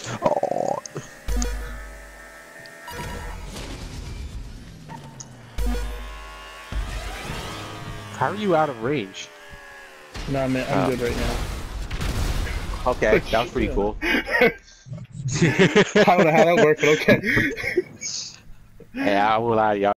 Oh. How are you out of range? Nah, man, I'm good right now. Okay, that was pretty cool. I don't know how that worked, but okay. Hey, I will lie, y'all.